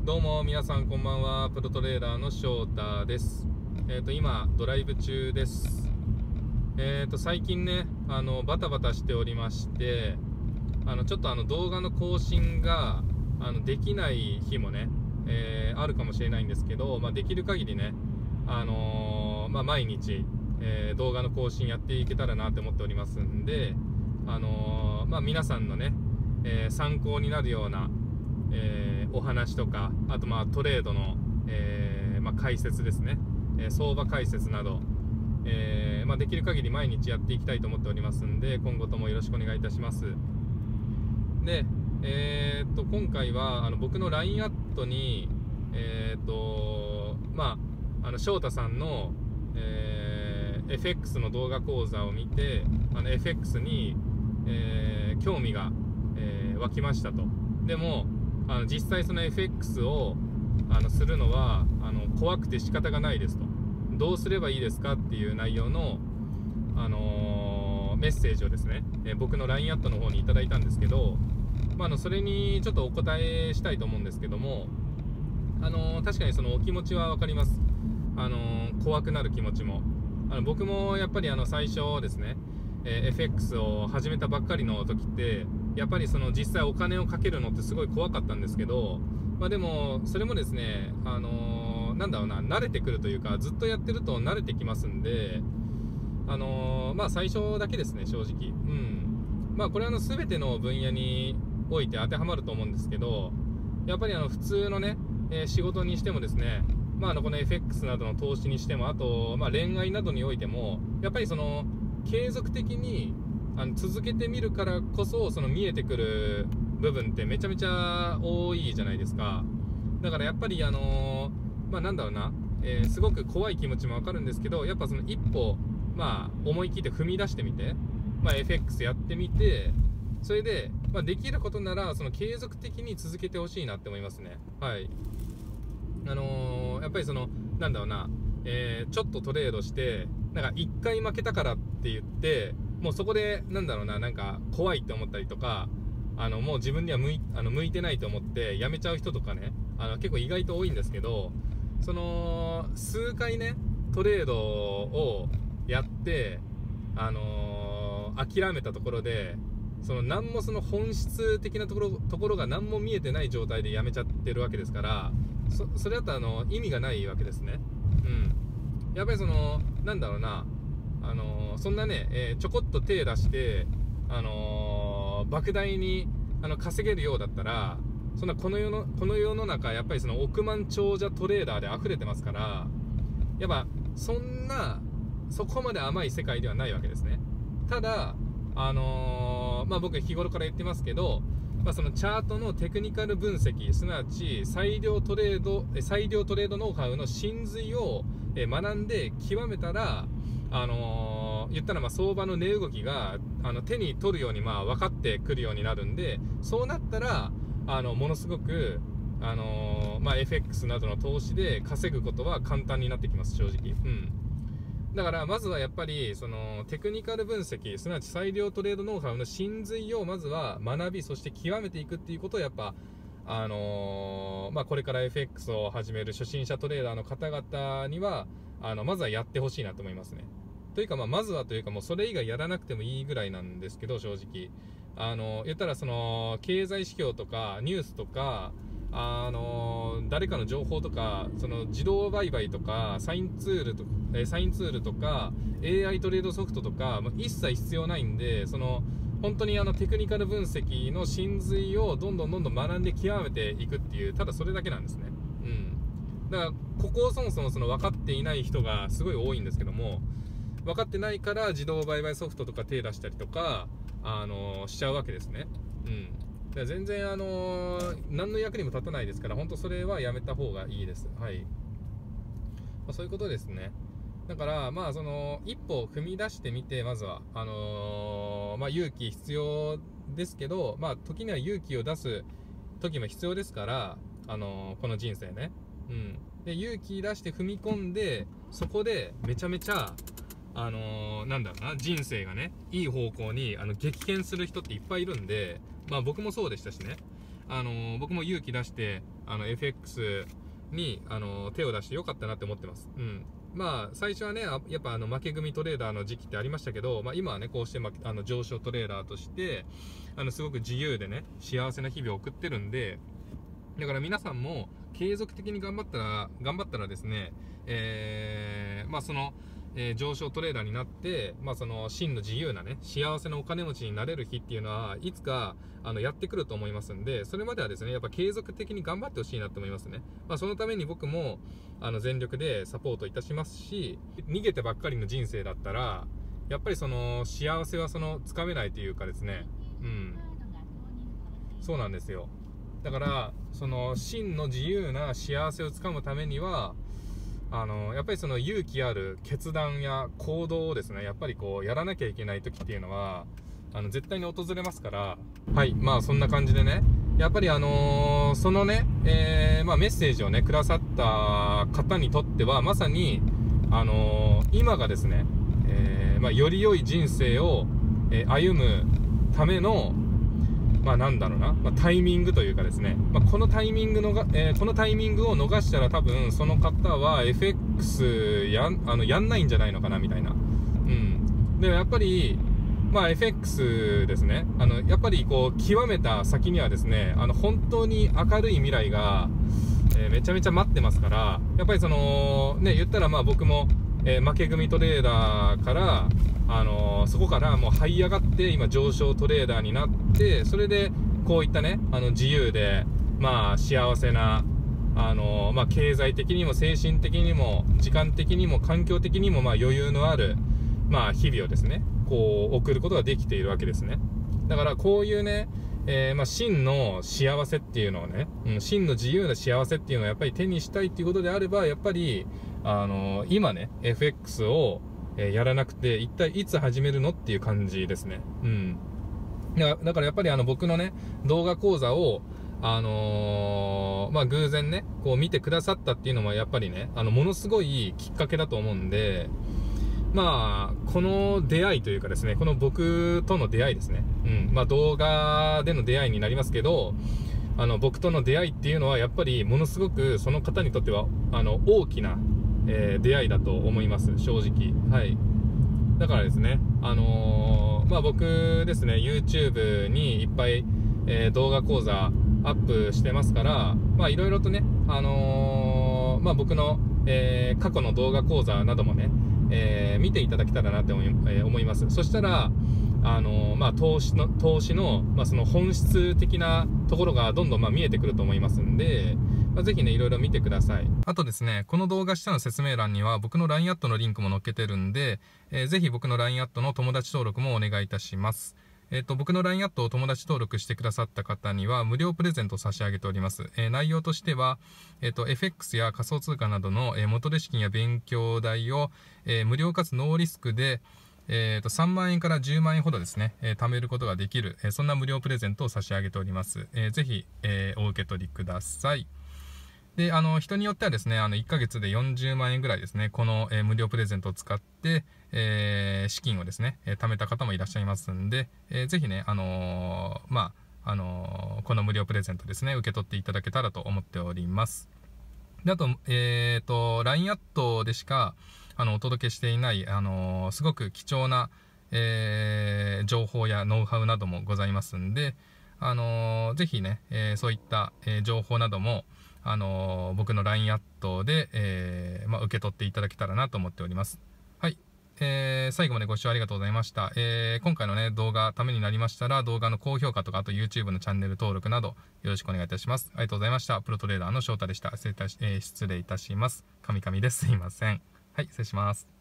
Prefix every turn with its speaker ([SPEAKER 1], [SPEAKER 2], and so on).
[SPEAKER 1] どうも皆さんこんばんは。プロトレーラーの翔太です。今ドライブ中です。最近ねバタバタしておりまして、ちょっと動画の更新ができない日もね、あるかもしれないんですけど、できる限りね毎日、動画の更新やっていけたらなって思っておりますんで、皆さんのね、参考になるようなお話とか、あとトレードの、解説ですね、相場解説など、できる限り毎日やっていきたいと思っておりますんで、今後ともよろしくお願いいたします。で、今回は僕の LINE アットに翔太さんの、FX の動画講座を見てFX に、興味が、湧きましたと。でも実際その FX をするのは怖くて仕方がないですと。どうすればいいですかっていう内容の、メッセージをですね、僕の LINE アットの方にいただいたんですけど、それにちょっとお答えしたいと思うんですけども、確かにそのお気持ちは分かります。怖くなる気持ちも。僕もやっぱり最初ですね、FX を始めたばっかりの時ってやっぱりその実際お金をかけるのってすごい怖かったんですけど、でもそれもですね慣れてくるというか、ずっとやってると慣れてきますんで、最初だけですね、正直。これは全ての分野において当てはまると思うんですけど、やっぱり普通のね、仕事にしてもですね、この FX などの投資にしても、あと、恋愛などにおいても、やっぱりその継続的に続けてみるからこそ、その見えてくる部分ってめちゃめちゃ多いじゃないですか。だからやっぱりすごく怖い気持ちもわかるんですけど、やっぱその一歩思い切って踏み出してみて、FX やってみて、それで、できることならその継続的に続けてほしいなって思いますね。はい。やっぱりそのちょっとトレードして一回負けたからって言ってもうそこで怖いって思ったりとか、もう自分には向いてないと思ってやめちゃう人とかね、結構意外と多いんですけど、その数回ねトレードをやって諦めたところで、何もその本質的なところが何も見えてない状態でやめちゃってるわけですから、それだと意味がないわけですね。やっぱりそのそんなね、ちょこっと手出して莫大に稼げるようだったら、そんなこの世の中やっぱりその億万長者トレーダーで溢れてますから、やっぱそこまで甘い世界ではないわけですね。ただ僕日頃から言ってますけど、そのチャートのテクニカル分析、すなわち裁量トレードノウハウの真髄を学んで極めたら、言ったら相場の値動きが手に取るように分かってくるようになるんで、そうなったらものすごくFX などの投資で稼ぐことは簡単になってきます、正直。だからまずはやっぱりそのテクニカル分析、すなわち裁量トレードノウハウの真髄をまずは学び、そして極めていくっていうことをやっぱこれから FX を始める初心者トレーダーの方々にはまずはやってほしいなと思いますね。というかまずはというか、もうそれ以外やらなくてもいいぐらいなんですけど、正直言ったらその経済指標とかニュースとか誰かの情報とか、その自動売買とかサインツールとか AI トレードソフトとか一切必要ないんで、その本当にテクニカル分析の真髄をどんどん学んで極めていくっていう、ただそれだけなんですね。だからここをそもそも分かっていない人がすごい多いんですけども、分かってないから自動売買ソフトとか手出したりとかしちゃうわけですね。だから全然何の役にも立たないですから、本当それはやめた方がいいです。はい。そういうことですね。だからその一歩踏み出してみて、まずは勇気必要ですけど、時には勇気を出す時も必要ですから、この人生ね。で勇気出して踏み込んで、そこでめちゃめちゃ人生がねいい方向に激変する人っていっぱいいるんで、僕もそうでしたしね。僕も勇気出して FX に手を出してよかったなって思ってます。まあ最初はねやっぱ負け組トレーダーの時期ってありましたけど、今はねこうして上昇トレーダーとしてすごく自由でね幸せな日々を送ってるんで、だから皆さんも継続的に頑張ったらですね、上昇トレーダーになって、その真の自由なね幸せなお金持ちになれる日っていうのはいつかやってくると思いますんで、それまではですねやっぱ継続的に頑張ってほしいなと思いますね。そのために僕も全力でサポートいたしますし、逃げてばっかりの人生だったらやっぱりその幸せはつかめないというかですね、そうなんですよ。だからその真の自由な幸せをつかむためにはやっぱりその勇気ある決断や行動をですねやっぱりやらなきゃいけない時っていうのは絶対に訪れますから、そんな感じでねやっぱりそのね、メッセージをねくださった方にとってはまさに今がですね、より良い人生を、歩むためのなんだろうな、タイミングというかですね、このタイミングを逃したら多分その方は FX やんないんじゃないのかなみたいな。でもやっぱりFX ですね、やっぱり極めた先にはですね本当に明るい未来が、めちゃめちゃ待ってますから、やっぱり言ったら僕も、負け組トレーダーからそこからもう這い上がって今上昇トレーダーになって、それでこういったね自由で幸せな経済的にも精神的にも時間的にも環境的にも余裕のある日々をですね送ることができているわけですね。だからこういうね真の幸せっていうのをね、真の自由な幸せっていうのをやっぱり手にしたいっていうことであれば、やっぱり今ね FX をやらなくて一体いつ始めるのっていう感じですね。だからやっぱり僕のね動画講座を偶然ね見てくださったっていうのもやっぱりねものすごいきっかけだと思うんで、この出会いというかですね、この僕との出会いですね、動画での出会いになりますけど、僕との出会いっていうのはやっぱりものすごくその方にとっては大きな、出会いだと思います、正直。だからですね僕ですね YouTube にいっぱい、動画講座アップしてますから、いろいろとね僕の、過去の動画講座などもね見ていただけたらなって思います。そしたら投資の、その本質的なところがどんどん見えてくると思いますんで、ぜひねいろいろ見てください。あとですね、この動画下の説明欄には僕の LINE アットのリンクも載っけてるんで、ぜひ僕の LINE アットの友達登録もお願いいたします。僕の LINE アットを友達登録してくださった方には無料プレゼントを差し上げております。内容としては、FX や仮想通貨などの、元手資金や勉強代を、無料かつノーリスクで、3万円から10万円ほどですね、貯めることができる、そんな無料プレゼントを差し上げております。ぜひ、お受け取りください。で、人によってはですね、1ヶ月で40万円ぐらいですね、この、無料プレゼントを使って、資金をですね、貯めた方もいらっしゃいますんで、ぜひね、この無料プレゼントですね、受け取っていただけたらと思っております。で、あと、LINE アットでしか、お届けしていない、すごく貴重な、情報やノウハウなどもございますんで、ぜひね、そういった、情報なども、僕の LINE アットで、受け取っていただけたらなと思っております。はい。最後までご視聴ありがとうございました。今回のね、動画ためになりましたら、動画の高評価とか、あと YouTube のチャンネル登録など、よろしくお願いいたします。ありがとうございました。プロトレーダーの翔太でした。失礼いたします。神々です。すいません。はい、失礼します。